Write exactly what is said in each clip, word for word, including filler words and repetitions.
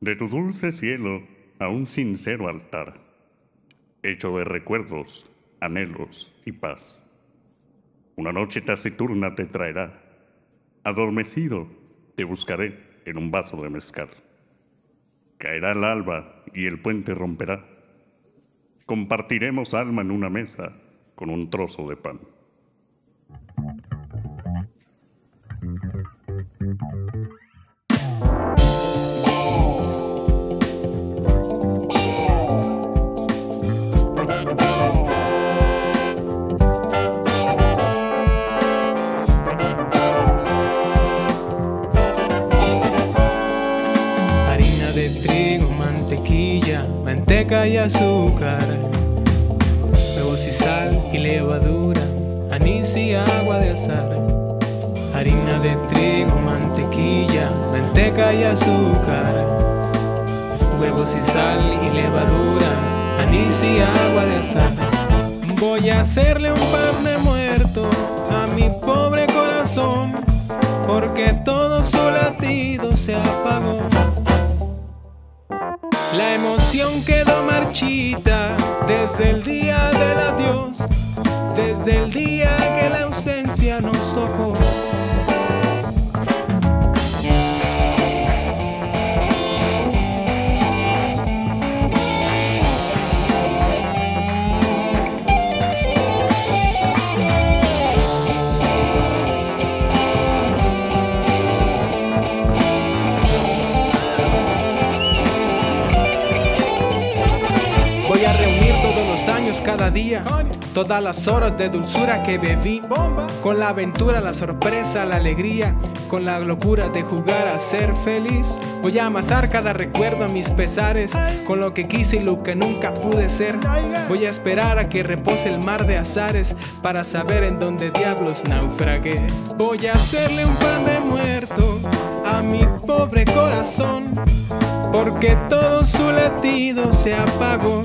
De tu dulce cielo a un sincero altar, hecho de recuerdos, anhelos y paz. Una noche taciturna te traerá, adormecido te buscaré en un vaso de mezcal. Caerá el alba y el puente romperá. Compartiremos alma en una mesa con un trozo de pan. Harina de trigo, mantequilla, manteca y azúcar, huevos y sal y levadura, anís y agua de azahar. Harina de trigo, mantequilla, manteca y azúcar, huevos y sal y levadura, anís y agua de azahar. Voy a hacerle un pan de muerto a mi pobre corazón, porque todo su latido se apagó. La emoción quedó marchita desde el día del adiós, desde el día que la ausencia nos tocó. Voy a reunir todos los años, cada día, todas las horas de dulzura que bebí, con la aventura, la sorpresa, la alegría, con la locura de jugar a ser feliz. Voy a amasar cada recuerdo a mis pesares, con lo que quise y lo que nunca pude ser. Voy a esperar a que repose el mar de azares, para saber en dónde diablos naufragué. Voy a hacerle un pan de muerto a mi pobre corazón, porque todo su latido se apagó.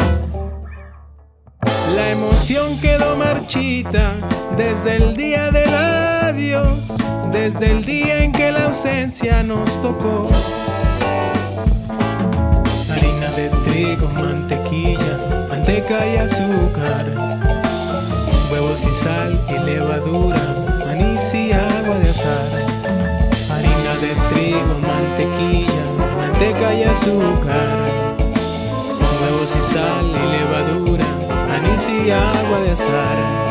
La emoción quedó marchita desde el día del adiós, desde el día en que la ausencia nos tocó. Harina de trigo, mantequilla, manteca y azúcar, huevos y sal y levadura, anís y agua de azahar. Harina de trigo, mantequilla, manteca y azúcar, huevos y sal y levadura, anís y agua de azahar.